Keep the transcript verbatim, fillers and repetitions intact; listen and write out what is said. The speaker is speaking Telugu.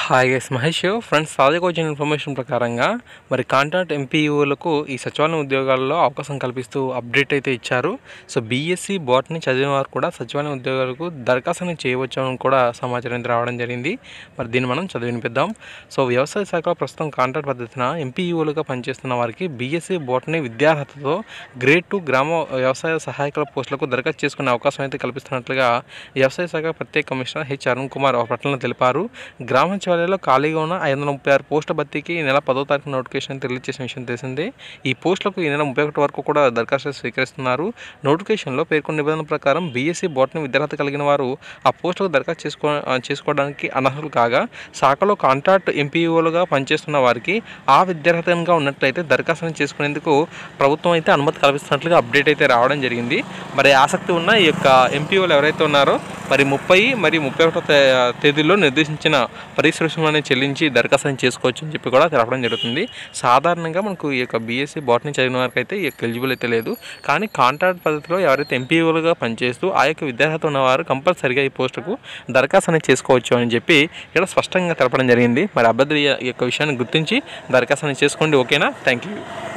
Hi guys, Mahesh. ఫ్రెండ్స్, తాజాగా వచ్చిన ఇన్ఫర్మేషన్ ప్రకారంగా మరి కాంట్రాక్ట్ ఎంపీఓలకు ఈ సచివాలయం ఉద్యోగాల్లో అవకాశం కల్పిస్తూ అప్డేట్ అయితే ఇచ్చారు. సో బీఎస్సీ బాటనీ చదివిన వారు కూడా సచివాలయం ఉద్యోగాలకు దరఖాస్తుని చేయవచ్చు అని కూడా సమాచారం అయితే రావడం జరిగింది. మరి దీన్ని మనం చదివినిపిద్దాం. సో వ్యవసాయ శాఖలో ప్రస్తుతం కాంట్రాక్ట్ పద్ధతిన ఎంపీఓలుగా పనిచేస్తున్న వారికి బీఎస్సీ బాటనీ విద్యార్హతతో గ్రేడ్ టూ గ్రామ వ్యవసాయ సహాయకుల పోస్టులకు దరఖాస్తు చేసుకునే అవకాశం అయితే కల్పిస్తున్నట్లుగా వ్యవసాయ శాఖ ప్రత్యేక కమిషనర్ హెచ్ అరుణ్ కుమార్ ఒక ప్రకటనలో తెలిపారు. గ్రామ సచివాలయాల్లో ఖాళీగా ఉన్న ఐదు వందల ముప్పై ఆరు పోస్టుల భర్తీకి ఈ నెల పదో తారీఖు నోటిఫికేషన్ రిలీజ్ చేసిన విషయం తెలిసిందే. ఈ పోస్టులకు ఈ నెల ముప్పై ఒకటి వరకు కూడా దరఖాస్తు స్వీకరిస్తున్నారు. నోటిఫికేషన్లో పేర్కొన్న నిబంధనల ప్రకారం బీఎస్సీ బాటనీ విద్యార్హత కలిగిన వారు ఆ పోస్టులకు దరఖాస్తు చేసుకో చేసుకోవడానికి అనర్హులు కాగా, శాఖలో కాంట్రాక్ట్ ఎంపీఓలుగా పనిచేస్తున్న వారికి ఆ విద్యార్హతగా ఉన్నట్లయితే దరఖాస్తును చేసుకునేందుకు ప్రభుత్వం అయితే అనుమతి కల్పిస్తున్నట్లుగా అప్డేట్ అయితే రావడం జరిగింది. మరి ఆసక్తి ఉన్న ఈ యొక్క ఎంపీఓలు ఎవరైతే ఉన్నారో మరి ముప్పై మరియు ముప్పై ఒకటో తేదీలో నిర్దేశించిన పరీక్ష రుసుములను చెల్లించి దరఖాస్తు చేసుకోవచ్చు అని చెప్పి కూడా తెలపడం జరుగుతుంది. సాధారణంగా మనకు ఈ యొక్క బీఎస్సీ బాటనీ చదివిన వారికి అయితే ఈ యొక్క ఎలిజిబుల్ అయితే లేదు. కానీ కాంట్రాక్ట్ పద్ధతిలో ఎవరైతే ఎంపీఓలుగా పనిచేస్తూ ఆ యొక్క విద్యార్హత ఉన్నవారు కంపల్సరిగా ఈ పోస్టుకు దరఖాస్తు అనేది చేసుకోవచ్చు అని చెప్పి ఇక్కడ స్పష్టంగా తెలపడం జరిగింది. మరి అభ్యర్థి ఈ యొక్క విషయాన్ని గుర్తించి దరఖాస్తు చేసుకోండి. ఓకేనా? Thank you.